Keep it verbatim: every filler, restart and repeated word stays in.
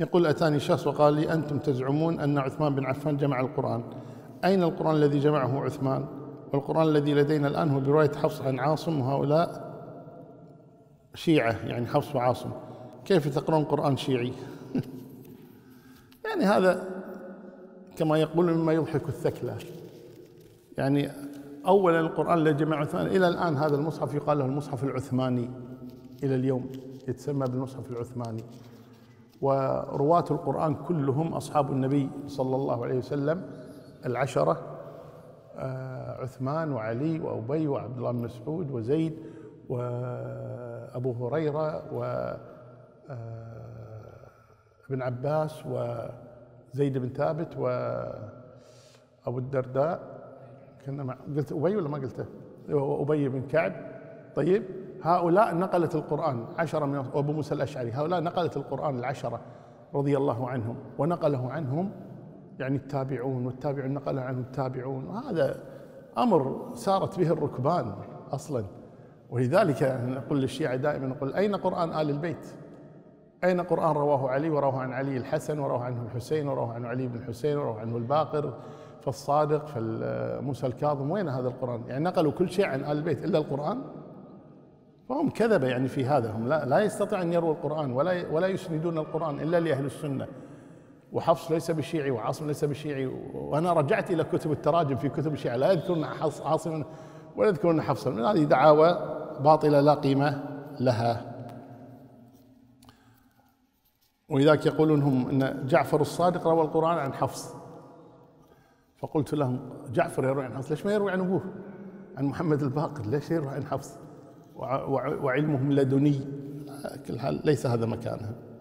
يقول: أتاني شخص وقال لي: أنتم تزعمون أن عثمان بن عفان جمع القرآن، أين القرآن الذي جمعه عثمان؟ والقرآن الذي لدينا الآن هو برواية حفص عن عاصم، وهؤلاء شيعة، يعني حفص وعاصم، كيف تقرؤون قرآن شيعي؟ يعني هذا كما يقولون مما يضحك الثكلى. يعني أولا القرآن الذي جمع عثمان، إلى الآن هذا المصحف يقال له المصحف العثماني، إلى اليوم يتسمى بالمصحف العثماني. ورواة القرآن كلهم أصحاب النبي صلى الله عليه وسلم العشرة، عثمان وعلي وأبي وعبد الله بن مسعود وزيد وأبو هريرة وابن عباس وزيد بن ثابت وأبو الدرداء. كنا قلت أبي ولا ما قلته؟ وأبي بن كعب. طيب، هؤلاء نقلت القرآن عشرة من أبو موسى الأشعري، هؤلاء نقلت القرآن العشرة رضي الله عنهم، ونقله عنهم يعني التابعون، والتابعون نقل عنهم التابعون، وهذا أمر سارت به الركبان أصلا. ولذلك نقول للشيعة دائما، نقول: أين قرآن آل البيت؟ أين قرآن رواه علي ورواه عن علي الحسن ورواه عنه الحسين ورواه عن علي بن الحسين ورواه عنه الباقر فالصادق فالموسى الكاظم؟ وين هذا القرآن؟ يعني نقلوا كل شيء عن آل البيت إلا القرآن. فهم كذبة يعني في هذا، هم لا, لا يستطيع أن يرووا القرآن ولا ولا يسندون القرآن إلا لأهل السنة. وحفص ليس بشيعي وعاصم ليس بشيعي، وأنا رجعت إلى كتب التراجم في كتب الشيعة لا يذكرون عاصما ولا يذكرون حفصا. من هذه دعاوى باطلة لا قيمة لها. ولذلك يقولون هم أن جعفر الصادق روى القرآن عن حفص، فقلت لهم: جعفر يروي عن حفص، ليش ما يروي عن أبوه عن محمد الباقر؟ ليش يروي عن حفص؟ وعلمهم لدني. كل حال ليس هذا مكانها.